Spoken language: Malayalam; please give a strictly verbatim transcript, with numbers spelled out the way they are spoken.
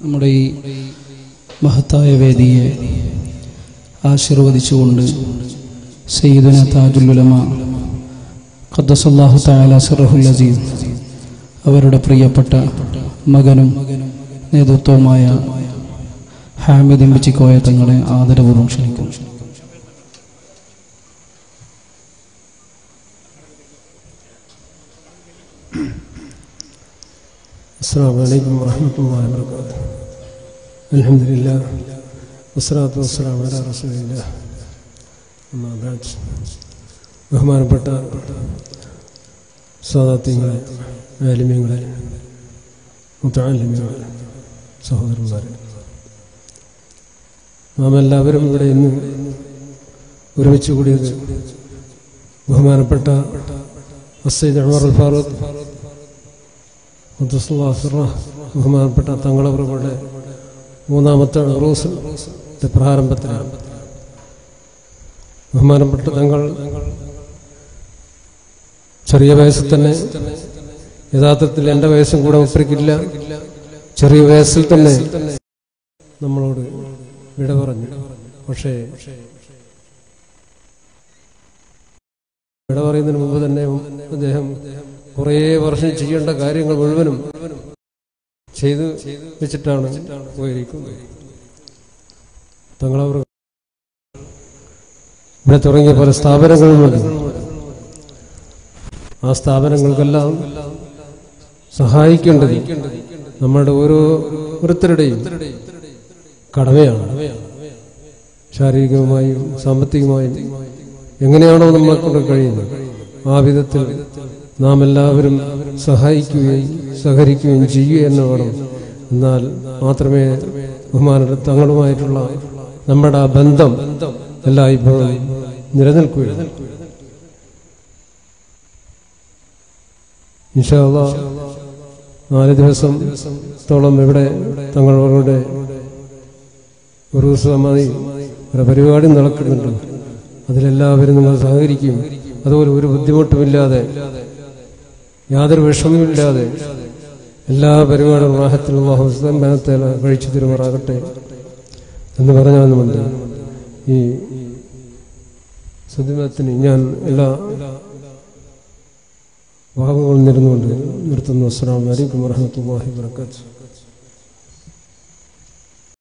നമ്മുടെ ഈ മഹത്തായ വേദിയെ ആശീർവദിച്ചുകൊണ്ട് സയ്യിദുന താജുൽ ഉലമ ഖദ്ദസല്ലാഹു തആല സിർറഹുൽ അസീസ് അവരുടെ പ്രിയപ്പെട്ട മകനും നേതൃത്വമായ ഹാമിദ് ഇമ്പിച്ചിക്കോയ തങ്ങളെ ആദരപൂർവ്വം ക്ഷണിക്കുന്നു. അസ്സലാമു അലൈക്കും വറഹ്മത്തുള്ളാഹി വബറകാതുഹു. അൽഹംദുലില്ലാഹ് വസ്സലാത്തു വസ്സലാമു അലാ റസൂലില്ലാഹ്. അമ്മാ ബഅദ്. ബഹുമാനപ്പെട്ട സാദാത്യങ്ങളെ, ആലിമീങ്ങളെ, മുതഅല്ലിമീങ്ങളെ, സഹോദരന്മാരെ, നാം എല്ലാവരും ഇവിടെ ഇന്ന് ഒരുമിച്ച് കൂടിയത് ബഹുമാനപ്പെട്ട സയ്യിദ് ഉമർ അൽ ഫാറൂഖ് ബഹുമാനപ്പെട്ട തങ്ങളവരുടെ മൂന്നാമത്തെ ഉറൂസിന്റെ പ്രാരംഭത്തിലാണ്. ബഹുമാനപ്പെട്ട തങ്ങൾ ചെറിയ വയസ്സിൽ തന്നെ, യഥാർത്ഥത്തിൽ എൻ്റെ വയസ്സും കൂടെ ഒപ്പിരിക്കില്ല, ചെറിയ വയസ്സിൽ തന്നെ നമ്മളോട് വിട പറഞ്ഞു. പക്ഷേ വിട പറയുന്നതിന് മുമ്പ് തന്നെ അദ്ദേഹം കുറേ വർഷം ചെയ്യേണ്ട കാര്യങ്ങൾ മുഴുവനും ചെയ്ത് വെച്ചിട്ടാണ് പോയിരിക്കുന്നത്. തങ്ങളവർ ഇവിടെ തുടങ്ങിയ പല സ്ഥാപനങ്ങളുമുണ്ട്. ആ സ്ഥാപനങ്ങൾക്കെല്ലാം സഹായിക്കേണ്ടത് നമ്മളുടെ ഓരോരുത്തരുടെയും കടമയാണ്. ശാരീരികമായും സാമ്പത്തികമായും എങ്ങനെയാണോ നമ്മളെക്കൊണ്ട് കഴിയുന്നത് ആ വിധത്തിൽ നാം എല്ലാവരും സഹായിക്കുകയും സഹകരിക്കുകയും ചെയ്യുക എന്ന് വേണം. എന്നാൽ മാത്രമേ ബഹുമാന തങ്ങളുമായിട്ടുള്ള നമ്മുടെ ആ ബന്ധം എല്ലായ്പ്പോഴും നിലനിൽക്കുകയുള്ളൂ. ഇൻഷാ അല്ലാഹ് നാല് ദിവസത്തോളം ഇവിടെ തങ്ങളുടെ ഒരു സമാധി ഒരു പരിപാടി നടക്കുന്നുണ്ട്. അതിലെല്ലാവരും നിങ്ങൾ സഹകരിക്കും. അതുപോലെ ഒരു ബുദ്ധിമുട്ടുമില്ലാതെ, യാതൊരു വിഷമവുമില്ലാതെ എല്ലാ പരിപാടികളും റാഹത്തിൽ അല്ലാഹു സുബ്ഹാനഹു കഴിച്ചു തരുമാറാകട്ടെ എന്ന് പറഞ്ഞാൽ ഈ സദ്യമത്തിന് ഞാൻ എല്ലാ ഭാഗങ്ങളും നേരുന്നുകൊണ്ട് നിർത്തുന്നു. അസ്സലാമു അലൈക്കും വറഹ്മത്തുള്ളാഹി വബറകാതുഹു.